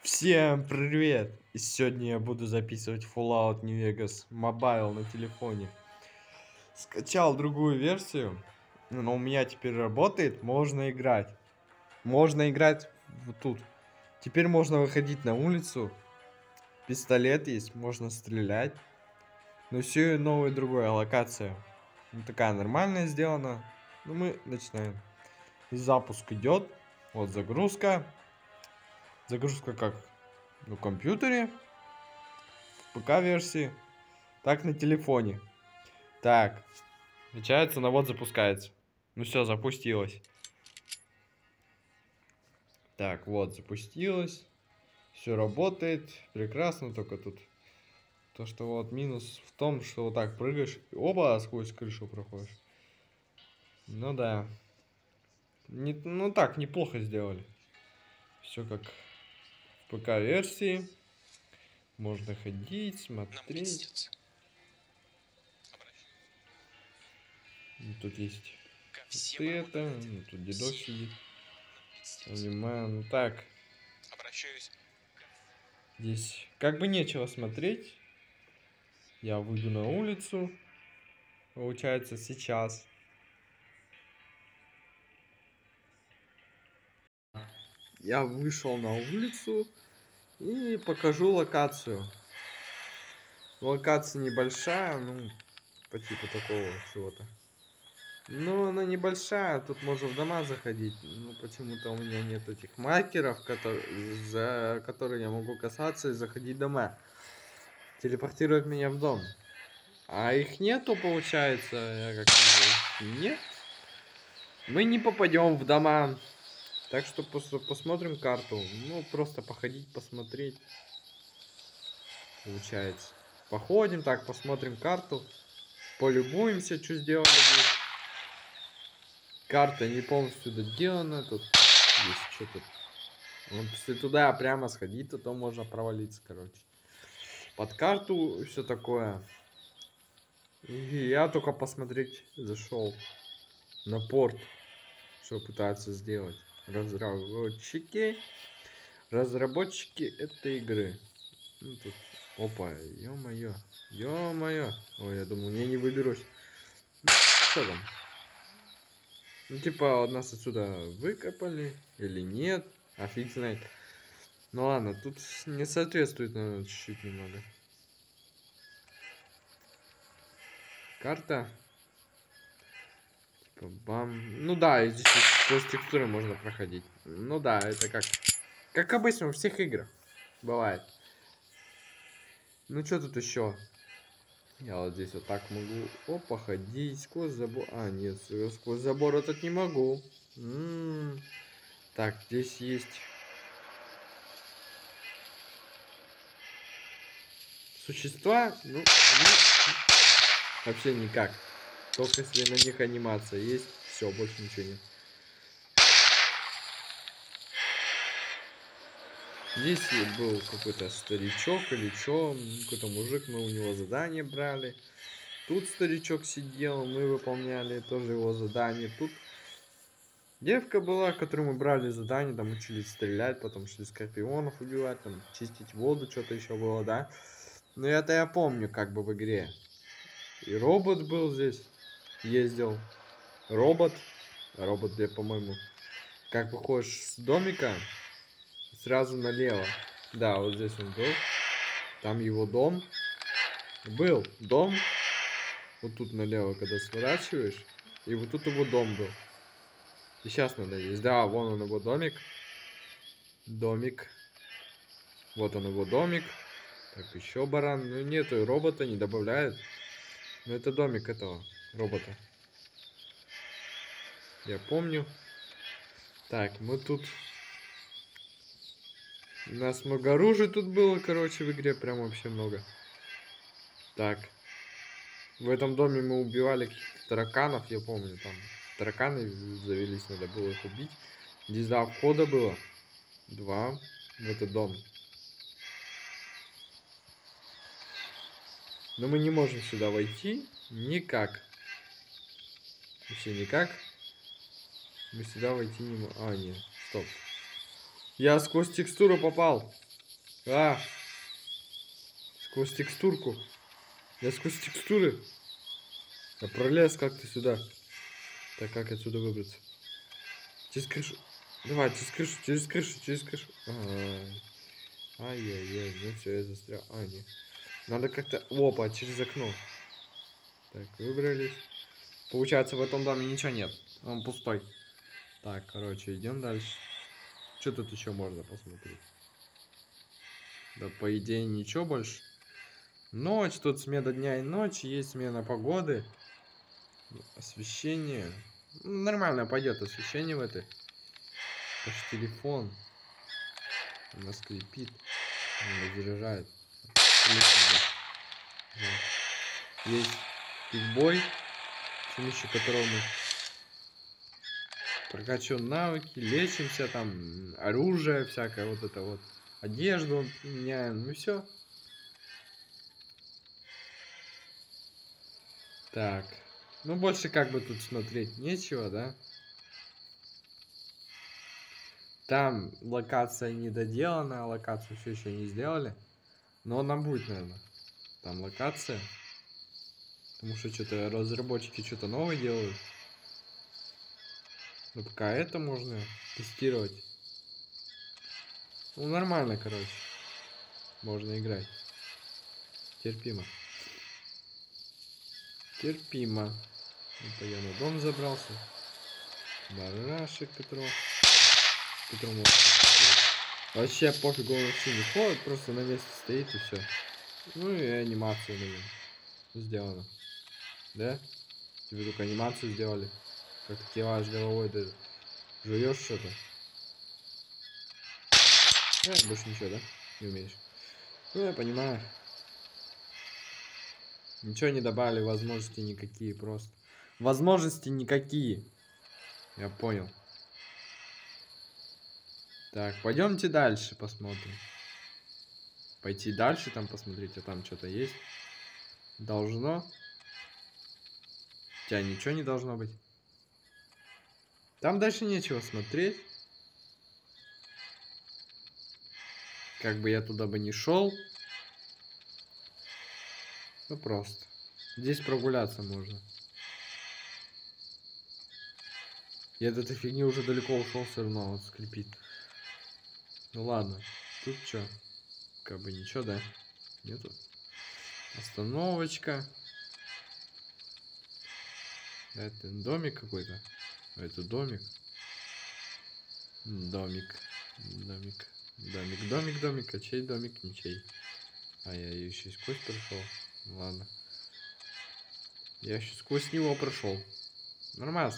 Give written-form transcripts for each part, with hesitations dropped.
Всем привет! И сегодня я буду записывать Fallout New Vegas Mobile на телефоне. Скачал другую версию, но у меня теперь работает, можно играть. Можно играть вот тут. Теперь можно выходить на улицу, пистолет есть, можно стрелять. Но все новая другая локация. Ну, такая нормальная сделана. Ну, мы начинаем. Запуск идет. Вот загрузка. Загрузка как? На компьютере. В ПК-версии. Так на телефоне. Так. Включается, но вот запускается. Ну все, запустилось. Так, вот, запустилось. Все работает. Прекрасно, только тут то, что вот минус в том, что вот так прыгаешь, и оба сквозь крышу проходишь. Ну да. Ну так, неплохо сделали. Все как в ПК-версии. Можно ходить, смотреть. Тут есть вот это. Тут дедок сидит. Понимаю. Ну так. Здесь как бы нечего смотреть. Я выйду на улицу. Получается сейчас. Я вышел на улицу и покажу локацию. Локация небольшая, ну, по типу такого чего-то. Но она небольшая, тут можно в дома заходить. Ну, почему-то у меня нет этих маркеров, за которые я могу касаться и заходить в дома. Телепортирует меня в дом. А их нету, получается, я как вижу. Нет. Мы не попадем в дома. Так что посмотрим карту. Ну, просто походить, посмотреть. Получается. Походим так, посмотрим карту. Полюбуемся, что сделали здесь. Карта не полностью доделана. Тут есть что-то. Вот если туда прямо сходить, то можно провалиться, короче. Под карту все такое. И я только посмотреть зашел на порт, что пытаются сделать разработчики этой игры. Ну, тут, опа, ё-моё, ё-моё. Ой, я думал, я не выберусь. Ну, что там? Ну, типа, нас отсюда выкопали или нет? А фиг знает. Ну ладно, тут не соответствует, наверное, чуть-чуть немного. Карта. Типа, бам. Ну да, и здесь сквозь текстуры можно проходить. Ну да, это как обычно во всех играх бывает. Ну что тут еще? Я вот здесь вот так могу, опа, ходить сквозь забор. А, нет, сквозь забор этот не могу. Так, здесь есть существа. Ну, вообще никак. Только если на них анимация есть, все, больше ничего нет. Здесь был какой-то старичок или что, какой-то мужик, мы у него задание брали. Тут старичок сидел, мы выполняли тоже его задание. Тут девка была, которую мы брали задание, там учились стрелять, потом шли скорпионов убивать, там чистить воду, что-то еще было, да. Но это я помню как бы в игре. И робот был здесь, ездил. Робот, где, по-моему, как выходишь с домика, сразу налево. Да, вот здесь он был. Там его дом. Был дом. Вот тут налево, когда сворачиваешь. И вот тут его дом был. И сейчас надо есть. Да, вон он его домик. Домик. Вот он его домик. Так, еще баран. Ну нету робота, не добавляют. Но это домик этого робота. Я помню. Так, мы тут... У нас много оружия тут было, короче, в игре. Прям вообще много. Так. В этом доме мы убивали каких-то тараканов, я помню. Там тараканы завелись, надо было их убить. Здесь два входа было. Два. В этот дом. Но мы не можем сюда войти. Никак. Вообще никак. Мы сюда войти не можем. А, нет. Стоп. Я сквозь текстуру попал. А! Сквозь текстурку. Я сквозь текстуры. Я пролез как-то сюда. Так, как отсюда выбраться? Через крышу. Давай, через крышу, через крышу, через крышу. Ай-яй-яй, ну все, я застрял. А, нет. Надо как-то... Опа, через окно. Так, выбрались. Получается, в этом доме ничего нет. Он пустой. Так, короче, идем дальше. Что тут еще можно посмотреть? Да, по идее, ничего больше. Ночь, тут смена дня и ночи, есть смена погоды. Освещение. Нормально пойдет освещение в этой. Аж телефон. Она скрипит. Она заряжает. Есть пикбой, с помощью которого мы прокачиваем навыки, лечимся, там, оружие всякое, вот это вот. Одежду меняем, ну все. Так. Ну, больше как бы тут смотреть нечего, да? Там локация не доделана, локацию все еще не сделали. Но она будет, наверное. Там локация. Потому что что-то разработчики что-то новое делают. Но пока это можно тестировать. Ну, нормально, короче. Можно играть. Терпимо. Терпимо. Это я на дом забрался. Барашек, которому вообще пофигу, он вообще не ходит, просто на месте стоит и все. Ну и анимацию, наверное, сделано. Да? Тебе только анимацию сделали. Как ты киваешь головой, ты жуешь что-то. Больше ничего, да? Не умеешь. Ну, я понимаю. Ничего не добавили, возможности никакие просто. Возможности никакие. Я понял. Так, пойдемте дальше посмотрим. Пойти дальше там посмотреть, а там что-то есть. Должно. У тебя ничего не должно быть. Там дальше нечего смотреть. Как бы я туда бы не шел. Ну просто. Здесь прогуляться можно. Я от этой фигни уже далеко ушел, все равно вот скрипит. Ну ладно. Тут что? Как бы ничего, да? Нету. Остановочка. Это домик какой-то. Это домик. Домик. Домик. Домик. Домик, домик. А чей домик? Ничей. А я еще сквозь прошел. Ладно. Я еще сквозь него прошел. Нормально.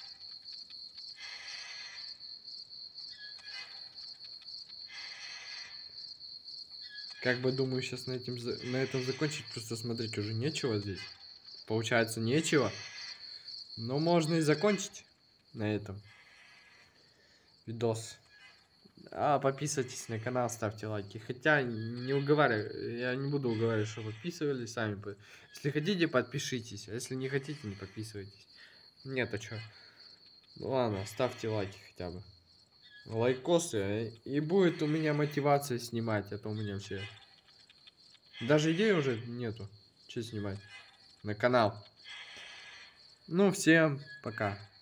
Как бы думаю сейчас на этом закончить. Просто смотреть уже нечего здесь. Получается нечего. Но можно и закончить на этом видос. А подписывайтесь на канал, ставьте лайки. Хотя не уговариваю, я не буду уговаривать, чтобы подписывались сами. Если хотите, подпишитесь. А если не хотите, не подписывайтесь. Нет, а чё? Ну ладно, ставьте лайки хотя бы. Лайкосы. И будет у меня мотивация снимать. А то у меня вообще... Даже идеи уже нету. Что снимать? На канал. Ну, всем пока.